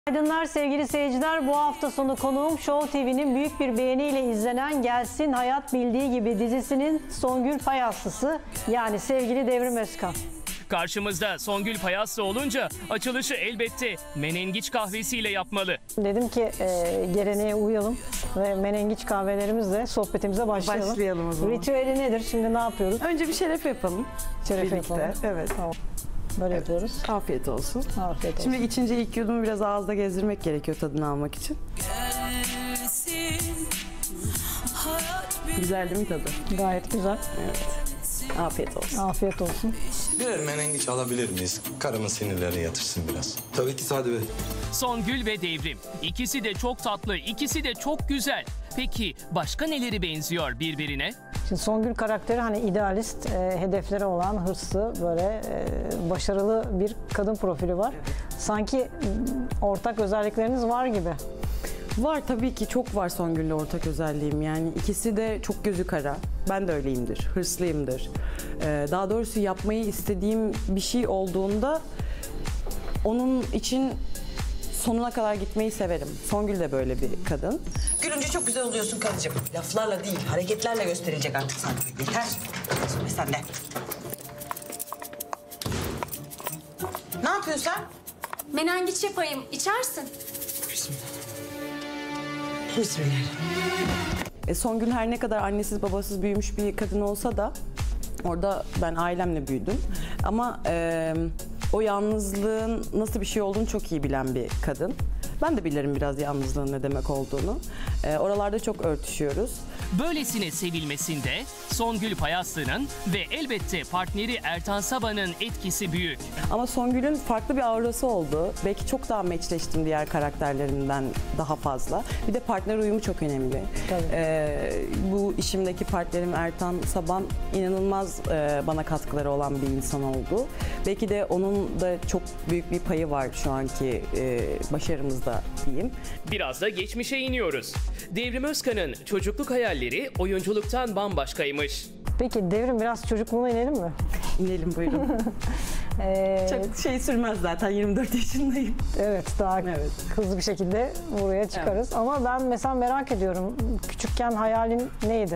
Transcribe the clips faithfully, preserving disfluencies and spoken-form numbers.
Günaydınlar sevgili seyirciler. Bu hafta sonu konuğum Show T V'nin büyük bir beğeniyle izlenen Gelsin Hayat Bildiği Gibi dizisinin Songül Payaslısı, yani sevgili Devrim Özkan. Karşımızda Songül Payaslı olunca açılışı elbette menengiç kahvesiyle yapmalı. Dedim ki e, geleneğe uyalım ve menengiç kahvelerimizle sohbetimize başlayalım. Başlayalım o zaman. Ritüeli nedir? Şimdi ne yapıyoruz? Önce bir şeref yapalım. Şeref birlikte. yapalım. Evet. Tamam. Böyle evet. yapıyoruz. Afiyet olsun. Afiyet olsun. Şimdi içince ilk yudumu biraz ağızda gezdirmek gerekiyor tadını almak için. Güzel değil mi tadı? Gayet güzel. Evet. Afiyet olsun. Afiyet olsun. Birer menengiç alabilir miyiz? Karımın sinirleri yatırsın biraz. Tabii ki Sadi Bey. Songül ve Devrim. İkisi de çok tatlı, ikisi de çok güzel. Peki başka neleri benziyor birbirine? Şimdi Songül karakteri hani idealist, e, hedefleri olan, hırslı, böyle e, başarılı bir kadın profili var. Sanki m, ortak özellikleriniz var gibi. Var tabii ki, çok var Songül'le ortak özelliğim. Yani ikisi de çok gözü kara. Ben de öyleyimdir, hırslıyımdır. Ee, daha doğrusu yapmayı istediğim bir şey olduğunda onun için sonuna kadar gitmeyi severim. Songül de böyle bir kadın. Gülünce çok güzel oluyorsun karıcığım. Laflarla değil, hareketlerle gösterilecek artık sana. Yeter. Söyle sen de. Ne yapıyorsun sen? Menengiç yapayım, içersin. Bismillah. Bismillah. E, Songül her ne kadar annesiz babasız büyümüş bir kadın olsa da orada ben ailemle büyüdüm. Ama e, o yalnızlığın nasıl bir şey olduğunu çok iyi bilen bir kadın. Ben de bilirim biraz yalnızlığın ne demek olduğunu. E, oralarda çok örtüşüyoruz. Böylesine sevilmesinde Songül Payaslı'nın ve elbette partneri Ertan Sabah'ın etkisi büyük. Ama Songül'ün farklı bir aurası oldu. Belki çok daha meçleştim diğer karakterlerimden daha fazla. Bir de partner uyumu çok önemli. Ee, bu işimdeki partnerim Ertan Sabah inanılmaz e, bana katkıları olan bir insan oldu. Belki de onun da çok büyük bir payı var şu anki e, başarımızda diyeyim. Biraz da geçmişe iniyoruz. Devrim Özkan'ın çocukluk hayalleri oyunculuktan bambaşkaymış. Peki Devrim, biraz çocukluğuna inelim mi? İnelim buyurun. Ee, Çok şey sürmez zaten, yirmi dört yaşındayım. Evet, daha Evet. hızlı bir şekilde buraya çıkarız. Evet. Ama ben mesela merak ediyorum, küçükken hayalin neydi?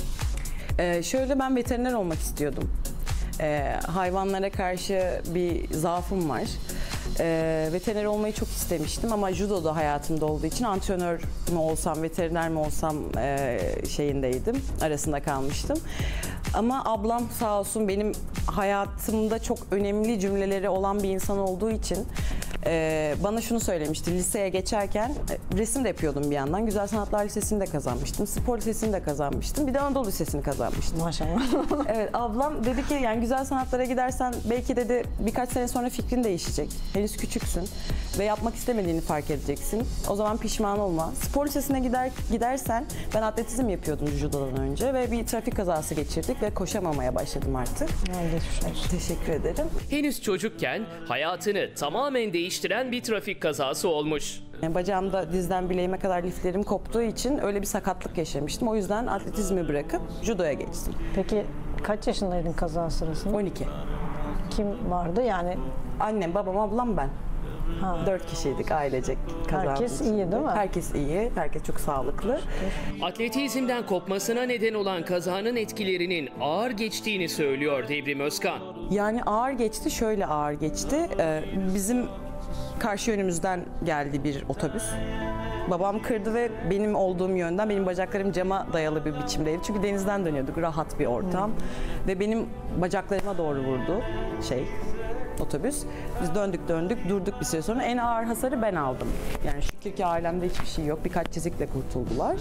Ee, şöyle, ben veteriner olmak istiyordum. Ee, hayvanlara karşı bir zaafım var. Ee, veteriner olmayı çok istemiştim ama judo da hayatımda olduğu için antrenör mü olsam, veteriner mi olsam e, şeyindeydim, arasında kalmıştım. Ama ablam sağ olsun benim hayatımda çok önemli cümleleri olan bir insan olduğu için e, bana şunu söylemişti. Liseye geçerken e, resim de yapıyordum bir yandan. Güzel Sanatlar Lisesi'ni de kazanmıştım. Spor Lisesi'ni de kazanmıştım. Bir de Anadolu Lisesi'ni kazanmıştım. Maşallah. Evet, ablam dedi ki yani güzel sanatlara gidersen belki dedi birkaç sene sonra fikrin değişecek. Henüz küçüksün ve yapmak istemediğini fark edeceksin. O zaman pişman olma. Spor lisesine gider gidersen, ben atletizm yapıyordum judodan önce ve bir trafik kazası geçirdik ve koşamamaya başladım artık. Teşekkür ederim. Henüz çocukken hayatını tamamen değiştiren bir trafik kazası olmuş. Yani bacağımda dizden bileğime kadar liflerim koptuğu için öyle bir sakatlık yaşamıştım. O yüzden atletizmi bırakıp judoya geçtim. Peki kaç yaşındaydın kaza sırasında? on iki. Kim vardı yani? Annem, babam, ablam, ben. Ha. Dört kişiydik ailecek kazamız. Herkes iyi değil mi? Herkes iyi, herkes çok sağlıklı. Atletizmden kopmasına neden olan kazanın etkilerinin ağır geçtiğini söylüyor Devrim Özkan. Yani ağır geçti, şöyle ağır geçti. Ee, bizim karşı yönümüzden geldi bir otobüs. Babam kırdı ve benim olduğum yönden, benim bacaklarım cama dayalı bir biçimdeydi. Çünkü denizden dönüyorduk, rahat bir ortam. Hmm. Ve benim bacaklarıma doğru vurdu şey, otobüs. Biz döndük döndük durduk bir süre sonra. En ağır hasarı ben aldım. Yani şükür ki ailemde hiçbir şey yok. Birkaç çizikle kurtuldular.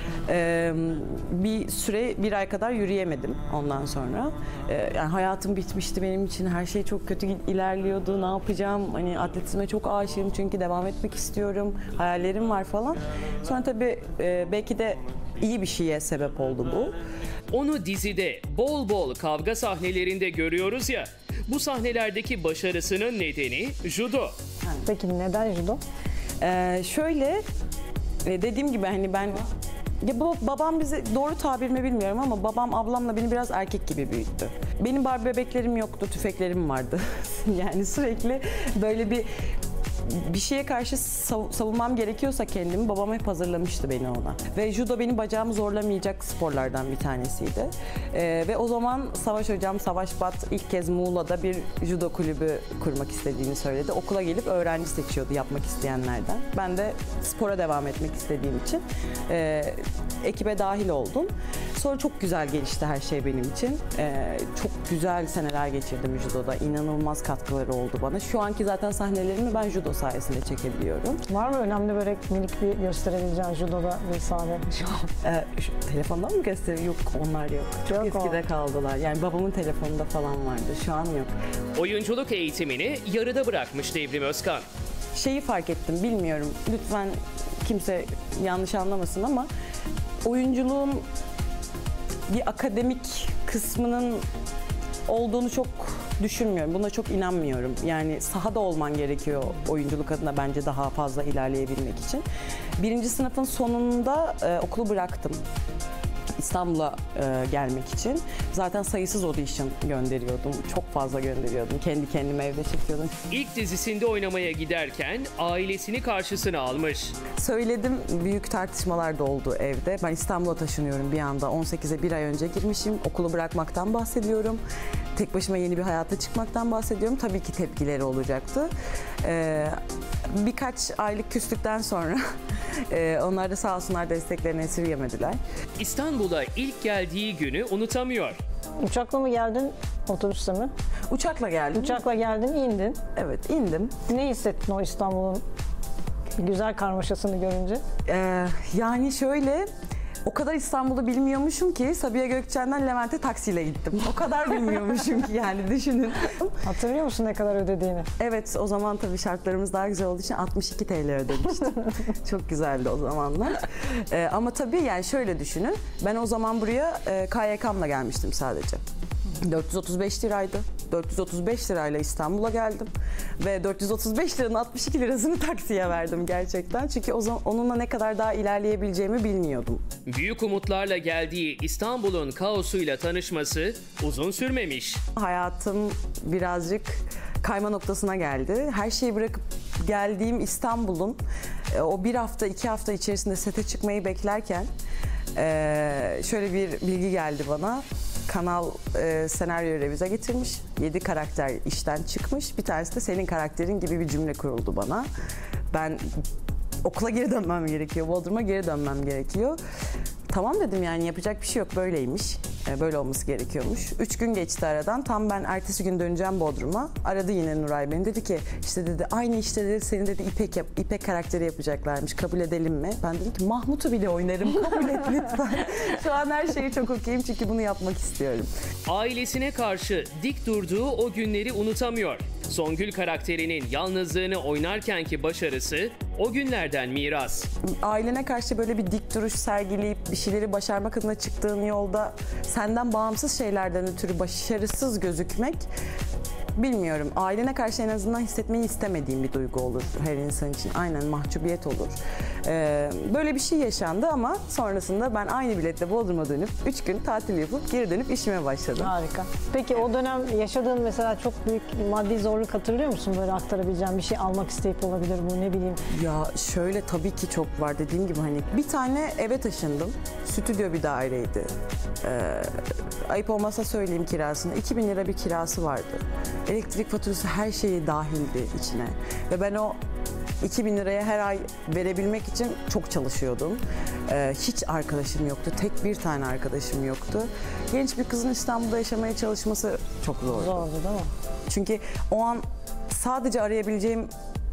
Ee, bir süre, bir ay kadar yürüyemedim ondan sonra. Ee, yani hayatım bitmişti benim için. Her şey çok kötü ilerliyordu. Ne yapacağım? Hani atletizme çok aşığım çünkü devam etmek istiyorum. Hayallerim var falan. Sonra tabii e, belki de iyi bir şeye sebep oldu bu. Onu dizide bol bol kavga sahnelerinde görüyoruz ya. Bu sahnelerdeki başarısının nedeni judo. Peki neden judo? Ee, şöyle, dediğim gibi hani ben Ya bu babam bizi, doğru tabir mi bilmiyorum ama babam ablamla beni biraz erkek gibi büyüttü. Benim Barbie bebeklerim yoktu, tüfeklerim vardı. Yani sürekli böyle bir bir şeye karşı sav- savunmam gerekiyorsa kendimi, babam hep hazırlamıştı beni ona. Ve judo benim bacağımı zorlamayacak sporlardan bir tanesiydi. Ee, ve o zaman Savaş hocam, Savaş Bat ilk kez Muğla'da bir judo kulübü kurmak istediğini söyledi. Okula gelip öğrenci seçiyordu yapmak isteyenlerden. Ben de spora devam etmek istediğim için e, ekibe dahil oldum. Sonra çok güzel gelişti her şey benim için. Ee, çok güzel seneler geçirdim judoda. İnanılmaz katkıları oldu bana. Şu anki zaten sahnelerimi ben judo sayesinde çekebiliyorum. Var mı önemli böyle minik bir gösterebileceğin judoda bir sahne şu an? Ee, şu, telefondan mı gösteriyor? Yok, onlar yok. Çok Yok eskide kaldılar. Yani babamın telefonunda falan vardı. Şu an yok. Oyunculuk eğitimini yarıda bırakmış Devrim Özkan. Şeyi fark ettim, bilmiyorum. Lütfen kimse yanlış anlamasın ama oyunculuğun bir akademik kısmının olduğunu çok düşünmüyorum. Buna çok inanmıyorum. Yani sahada olman gerekiyor oyunculuk adına bence daha fazla ilerleyebilmek için. Birinci sınıfın sonunda e, okulu bıraktım. İstanbul'a e, gelmek için. Zaten sayısız audition gönderiyordum. Çok fazla gönderiyordum. Kendi kendime evde çekiyordum. İlk dizisinde oynamaya giderken ailesini karşısına almış. Söyledim, büyük tartışmalar da oldu evde. Ben İstanbul'a taşınıyorum bir anda. on sekize bir ay önce girmişim. Okulu bırakmaktan bahsediyorum. Tek başıma yeni bir hayata çıkmaktan bahsediyorum. Tabii ki tepkileri olacaktı. Ee, birkaç aylık küslükten sonra e, onlar da sağ olsunlar desteklerini esirgemediler. İstanbul'a ilk geldiği günü unutamıyor. Uçakla mı geldin, otobüsle mi? Uçakla geldim. Uçakla geldin, indin. Evet, indim. Ne hissettin o İstanbul'un güzel karmaşasını görünce? Ee, yani şöyle, o kadar İstanbul'u bilmiyormuşum ki Sabiha Gökçen'den Levent'e taksiyle gittim. O kadar bilmiyormuşum ki yani düşünün. Hatırlıyor musun ne kadar ödediğini? Evet, o zaman tabii şartlarımız daha güzel olduğu için altmış iki TL ödemiştim. Çok güzeldi o zamanlar. Ee, ama tabii yani şöyle düşünün. Ben o zaman buraya e, K Y K'mla gelmiştim sadece. dört yüz otuz beş liraydı. dört yüz otuz beş lirayla İstanbul'a geldim. Ve dört yüz otuz beş liranın altmış iki lirasını taksiye verdim gerçekten. Çünkü o zaman onunla ne kadar daha ilerleyebileceğimi bilmiyordum. Büyük umutlarla geldiği İstanbul'un kaosuyla tanışması uzun sürmemiş. Hayatım birazcık kayma noktasına geldi. Her şeyi bırakıp geldiğim İstanbul'un e, o bir hafta, iki hafta içerisinde sete çıkmayı beklerken e, şöyle bir bilgi geldi bana. Kanal e, senaryo revize getirmiş. Yedi karakter işten çıkmış. Bir tanesi de senin karakterin gibi bir cümle kuruldu bana. Ben okula geri dönmem gerekiyor. Bodrum'a geri dönmem gerekiyor. Tamam dedim, yani yapacak bir şey yok, böyleymiş. Böyle olması gerekiyormuş. Üç gün geçti aradan. Tam ben ertesi gün döneceğim Bodrum'a. Aradı yine Nuray beni. Dedi ki işte dedi aynı işte dedi seni dedi İpek yap, İpek karakteri yapacaklarmış. Kabul edelim mi? Ben dedim ki Mahmut'u bile oynarım. Kabul et lütfen. Şu an her şeyi çok okuyayım çünkü bunu yapmak istiyorum. Ailesine karşı dik durduğu o günleri unutamıyor. Songül karakterinin yalnızlığını oynarkenki başarısı o günlerden miras. Ailene karşı böyle bir dik duruş sergileyip bir şeyleri başarmak adına çıktığın yolda senden bağımsız şeylerden ötürü başarısız gözükmek, bilmiyorum. Ailene karşı en azından hissetmeyi istemediğim bir duygu olur her insan için. Aynen, mahcubiyet olur. Ee, böyle bir şey yaşandı ama sonrasında ben aynı biletle Bodrum'a dönüp üç gün tatil yapıp geri dönüp işime başladım. Harika. Peki o dönem yaşadığın mesela çok büyük maddi zorluk hatırlıyor musun? Böyle aktarabileceğin bir şey almak isteyip olabilir bu, ne bileyim. Ya şöyle, tabii ki çok var dediğim gibi, hani bir tane eve taşındım. Stüdyo bir daireydi. Ee, ayıp olmazsa söyleyeyim kirasını. iki bin lira bir kirası vardı. Elektrik faturası, her şeyi dahildi içine. Ve ben o iki bin liraya her ay verebilmek için çok çalışıyordum. Ee, hiç arkadaşım yoktu. Tek bir tane arkadaşım yoktu. Genç bir kızın İstanbul'da yaşamaya çalışması çok zordu. Zordu değil mi? Çünkü o an sadece arayabileceğim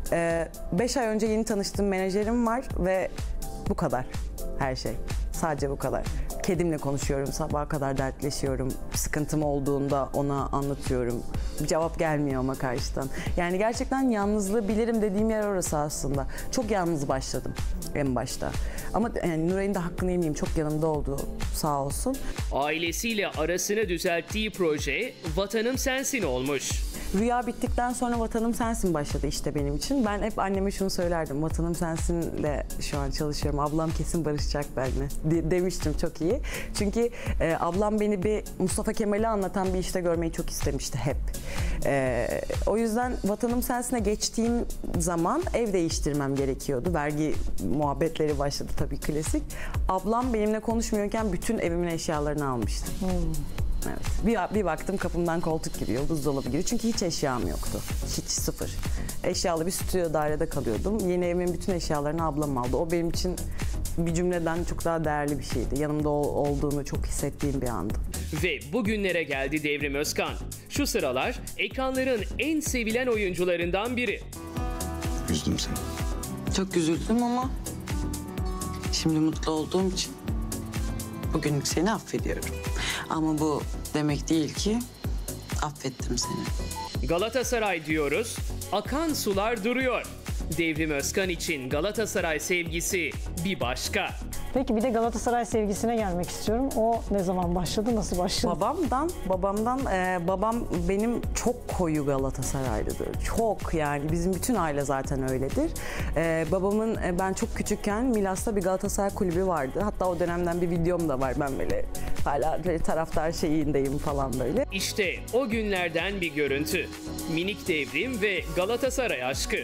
beş ay önce yeni tanıştığım menajerim var ve bu kadar her şey. Sadece bu kadar. Kedimle konuşuyorum, sabaha kadar dertleşiyorum. Sıkıntım olduğunda ona anlatıyorum. Cevap gelmiyor ama karşıdan. Yani gerçekten yalnızlığı bilirim dediğim yer orası aslında. Çok yalnız başladım en başta. Ama yani Nuray'ın da hakkını yemeyeyim, çok yanımda oldu sağ olsun. Ailesiyle arasını düzelttiği proje Vatanım Sensin olmuş. Rüya bittikten sonra Vatanım Sensin başladı işte benim için. Ben hep anneme şunu söylerdim. Vatanım Sensin'le şu an çalışıyorum. Ablam kesin barışacak benimle de- demiştim, çok iyi. Çünkü e, ablam beni bir Mustafa Kemal'i anlatan bir işte görmeyi çok istemişti hep. E, o yüzden Vatanım Sensin'e geçtiğim zaman ev değiştirmem gerekiyordu. Vergi muhabbetleri başladı tabii, klasik. Ablam benimle konuşmuyorken bütün evimin eşyalarını almıştı. Hmm. Evet. Bir, bir baktım kapımdan koltuk giriyor, buzdolabı giriyor. Çünkü hiç eşyam yoktu. Hiç, sıfır. Eşyalı bir stüdyo dairede kalıyordum. Yeni evimin bütün eşyalarını ablam aldı. O benim için bir cümleden çok daha değerli bir şeydi. Yanımda ol, olduğunu çok hissettiğim bir andı. Ve bugünlere geldi Devrim Özkan. Şu sıralar ekranların en sevilen oyuncularından biri. Üzdüm seni. Çok üzüldüm ama şimdi mutlu olduğum için bugünlük seni affediyorum. Ama bu demek değil ki affettim seni. Galatasaray diyoruz, akan sular duruyor. Devrim Özkan için Galatasaray sevgisi bir başka. Peki bir de Galatasaray sevgisine gelmek istiyorum. O ne zaman başladı, nasıl başladı? Babamdan, babamdan, e, babam benim çok koyu Galatasaraylıdır. Çok, yani bizim bütün aile zaten öyledir. E, babamın e, ben çok küçükken Milas'ta bir Galatasaray kulübü vardı. Hatta o dönemden bir videom da var. Ben böyle hala böyle taraftar şeyindeyim falan böyle. İşte o günlerden bir görüntü. Minik Devrim ve Galatasaray aşkı.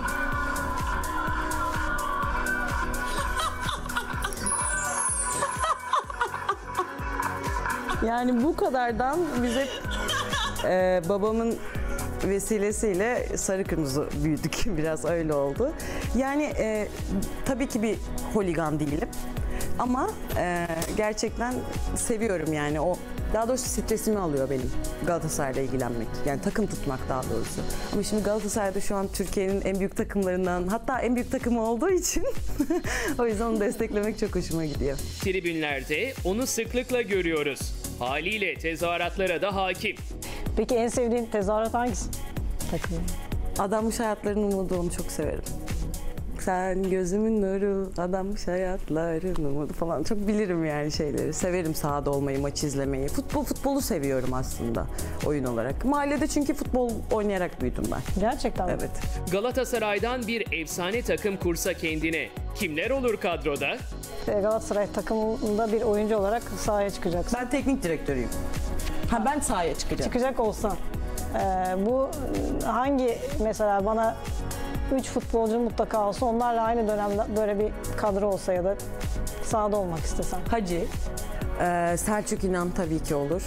Yani bu kadardan biz hep e, babamın vesilesiyle sarı kırmızı büyüdük. Biraz öyle oldu. Yani e, tabii ki bir holigan değilim. Ama e, gerçekten seviyorum yani. O, daha doğrusu stresimi alıyor benim Galatasaray'la ilgilenmek. Yani takım tutmak daha doğrusu. Ama şimdi Galatasaray'da şu an Türkiye'nin en büyük takımlarından, hatta en büyük takımı olduğu için o yüzden onu desteklemek çok hoşuma gidiyor. Tribünlerde onu sıklıkla görüyoruz. Haliyle tezahüratlara da hakim. Peki en sevdiğin tezahürat hangisi? Takım. Adanmış hayatların umudu, onu çok severim. Sen gözümün nuru, adanmış hayatların umudu falan. Çok bilirim yani şeyleri. Severim sahada olmayı, maç izlemeyi. Futbol, futbolu seviyorum aslında oyun olarak. Mahallede çünkü futbol oynayarak büyüdüm ben. Gerçekten mi? Evet. Galatasaray'dan bir efsane takım kursa kendine kimler olur kadroda? Ee, Galatasaray takımında bir oyuncu olarak sahaya çıkacaksın. Ben teknik direktörüyüm. Ha, ben sahaya çıkacağım. Çıkacak olsan e, bu hangi, mesela bana üç futbolcu mutlaka olsa, onlarla aynı dönemde böyle bir kadro olsa ya da sahada olmak istesen. Hacı, e, Selçuk İnan tabii ki olur.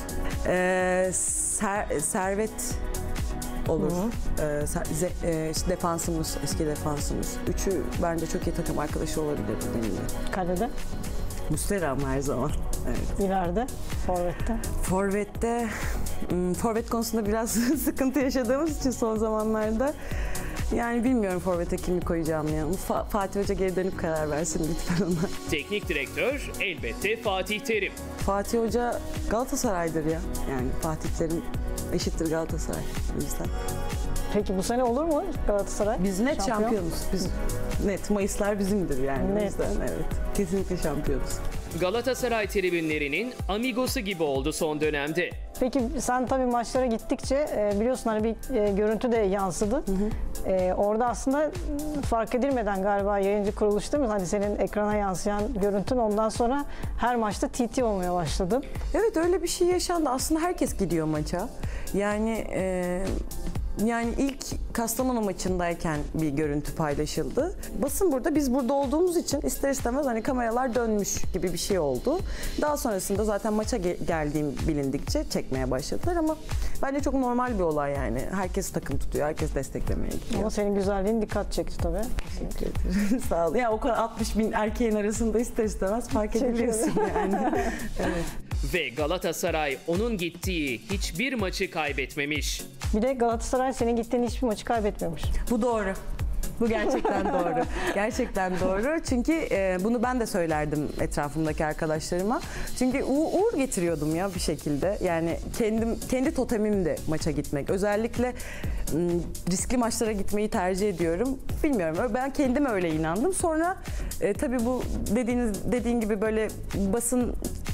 E, Ser, Servet olur. E, ser, ze, e, işte defansımız, eski defansımız. Üçü bence çok iyi takım arkadaşı olabilir benimle. Kalede, Muslera ama her zaman. Evet. ileride, forvette. Forvet'te, hmm, forvet konusunda biraz sıkıntı yaşadığımız için son zamanlarda yani bilmiyorum forvete kimi koyacağım ya. Fa- Fatih Hoca geri dönüp karar versin lütfen ona. Teknik direktör elbette Fatih Terim. Fatih Hoca Galatasaray'dır ya. Yani Fatih Terim eşittir Galatasaray. O yüzden. Peki bu sene olur mu Galatasaray? Biz net Şampiyon. şampiyonuz. Biz net Mayıslar bizimdir yani. Net. O yüzden evet. Kesinlikle şampiyonuz. Galatasaray tribünlerinin amigosu gibi oldu son dönemde. Peki sen tabii maçlara gittikçe e, biliyorsun hani bir e, görüntü de yansıdı. Hı hı. E, orada aslında fark edilmeden galiba yayıncı kuruluş değil mi? Hani senin ekrana yansıyan görüntün ondan sonra her maçta T T olmaya başladı. Evet, öyle bir şey yaşandı. Aslında herkes gidiyor maça. Yani e, yani ilk Kastamonu maçındayken bir görüntü paylaşıldı. Basın burada, biz burada olduğumuz için ister istemez hani kameralar dönmüş gibi bir şey oldu. Daha sonrasında zaten maça ge- geldiğim bilindikçe çekmeye başladılar ama bence çok normal bir olay yani. Herkes takım tutuyor, herkes desteklemeye gidiyor. Ama senin güzelliğin dikkat çekti tabii. Teşekkür ederim. Sağ ol. Ya o kadar altmış bin erkeğin arasında ister istemez fark edebiliyorsun yani. Evet. Ve Galatasaray onun gittiği hiçbir maçı kaybetmemiş. Bir de Galatasaray senin gittiğin hiçbir maçı kaybetmemiş. Bu doğru. Bu gerçekten doğru. Gerçekten doğru. Çünkü e, bunu ben de söylerdim etrafımdaki arkadaşlarıma. Çünkü u- uğur getiriyordum ya bir şekilde. Yani kendim kendi totemim de maça gitmek. Özellikle m, riskli maçlara gitmeyi tercih ediyorum. Bilmiyorum. Ben kendime öyle inandım. Sonra e, tabii bu dediğiniz dediğin gibi böyle basın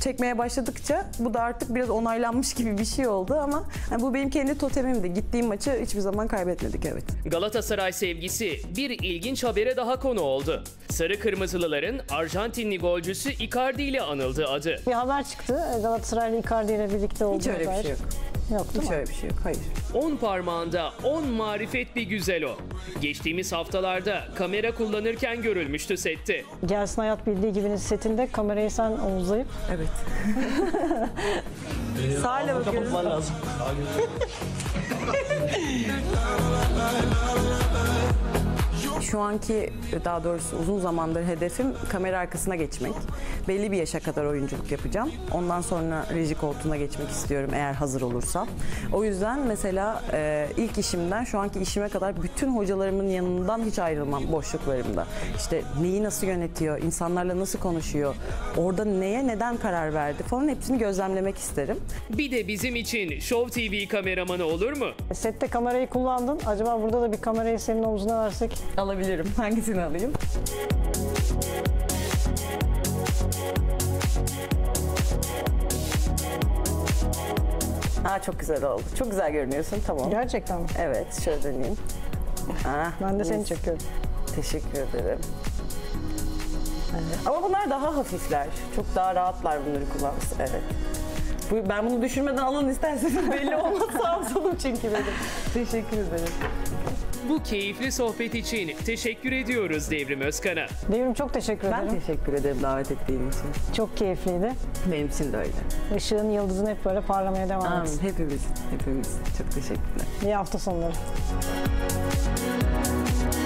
çekmeye başladıkça bu da artık biraz onaylanmış gibi bir şey oldu ama yani bu benim kendi totemimdi. Gittiğim maçı hiçbir zaman kaybetmedik, evet. Galatasaray sevgisi bir ilginç habere daha konu oldu. Sarı Kırmızılıların Arjantinli golcüsü Icardi ile anıldı adı. Bir haber çıktı. Galatasaraylı Icardi ile birlikte olduğu Hiç öyle bir dair. şey yok. Yok değil Hiç mi? öyle bir şey yok, hayır. On parmağında on marifet bir güzel o. Geçtiğimiz haftalarda kamera kullanırken görülmüştü sette. Gelsin Hayat bildiği gibinin setinde kamerayı sen omuzlayıp Evet. Sağla bakıyoruz. Şu anki, daha doğrusu uzun zamandır hedefim kamera arkasına geçmek. Belli bir yaşa kadar oyunculuk yapacağım. Ondan sonra reji koltuğuna geçmek istiyorum eğer hazır olursam. O yüzden mesela e, ilk işimden şu anki işime kadar bütün hocalarımın yanından hiç ayrılmam boşluklarımda. İşte neyi nasıl yönetiyor, insanlarla nasıl konuşuyor, orada neye neden karar verdi falan hepsini gözlemlemek isterim. Bir de bizim için Show T V kameramanı olur mu? sette kamerayı kullandın. Acaba burada da bir kamerayı senin omzuna versek? Alabilirim. Hangisini alayım? Aa, çok güzel oldu. Çok güzel görünüyorsun. Tamam. Gerçekten mi? Evet, şöyle döneyim. Aa, Ben de seni mis. çekiyorum. Teşekkür ederim. Ama bunlar daha hafifler. Çok daha rahatlar bunları kullanması. Evet. Bu, ben bunu düşürmeden alın isterseniz, belli olmaz sağım solum çünkü benim. Teşekkür ederim. Bu keyifli sohbet için teşekkür ediyoruz Devrim Özkan'a. Devrim çok teşekkür Ben ederim. teşekkür ederim davet ettiğin için. Çok keyifliydi. Benim için de öyle. Işığın, yıldızın hep böyle parlamaya devam Amin. etsin. Hepimiz, hepimiz. Çok teşekkürler. İyi hafta sonları.